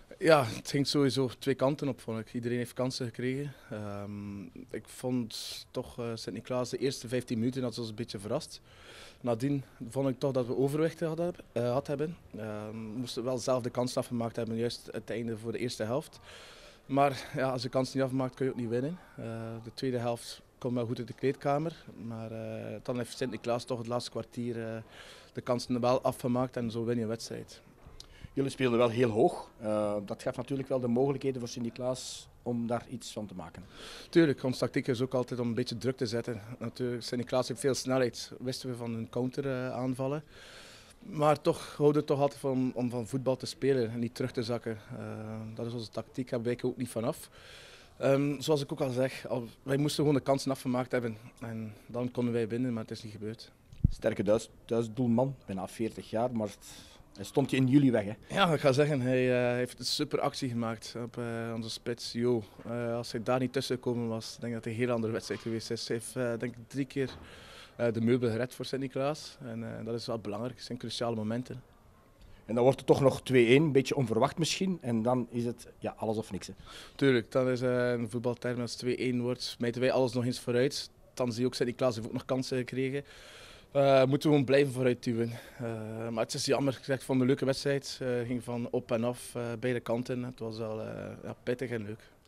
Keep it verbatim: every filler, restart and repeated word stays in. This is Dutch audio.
Ja, het ging sowieso twee kanten op, vond ik. Iedereen heeft kansen gekregen. Um, ik vond toch uh, Sint-Niklaas de eerste vijftien minuten dat ze ons een beetje verrast. Nadien vond ik toch dat we overwicht hadden. Uh, had hebben. Uh, we moesten wel zelf de kansen afgemaakt hebben, juist het einde voor de eerste helft. Maar ja, als je kans niet afmaakt, kun je ook niet winnen. Uh, de tweede helft komt wel goed uit de kleedkamer. Maar uh, dan heeft Sint-Niklaas toch het laatste kwartier uh, de kansen wel afgemaakt en zo win je een wedstrijd. Jullie speelden wel heel hoog. Uh, dat gaf natuurlijk wel de mogelijkheden voor Sint-Niklaas om daar iets van te maken. Tuurlijk, onze tactiek is ook altijd om een beetje druk te zetten. Natuurlijk, Sint-Niklaas heeft veel snelheid, wisten we van hun counter uh, aanvallen. Maar toch houden we toch altijd van om van voetbal te spelen en niet terug te zakken. Uh, dat is onze tactiek, daar wijken we ook niet vanaf. Um, zoals ik ook al zeg, al, wij moesten gewoon de kansen afgemaakt hebben en dan konden wij winnen, maar het is niet gebeurd. Sterke Duits, Duits doelman, bijna veertig jaar, maar hij stond je in jullie weg, hè? Ja, ik ga zeggen, hij uh, heeft een super actie gemaakt op uh, onze spits, Jo. Uh, als hij daar niet tussen gekomen was, denk ik dat het een heel andere wedstrijd geweest is. Hij heeft uh, denk ik drie keer uh, de meubel gered voor Sint-Niklaas en uh, dat is wel belangrijk, het zijn cruciale momenten. En dan wordt het toch nog twee-een, een beetje onverwacht misschien, en dan is het ja, alles of niks. Hè? Tuurlijk, dan is uh, een voetbalterm als twee-een wordt, smijten wij alles nog eens vooruit. Dan zie je ook Sint-Niklaas heeft ook nog kansen gekregen. Uh, moeten we gewoon blijven vooruit duwen. Uh, maar het is jammer gezegd van een leuke wedstrijd. Het uh, ging van op en af, uh, beide kanten. Het was wel uh, ja, pittig en leuk.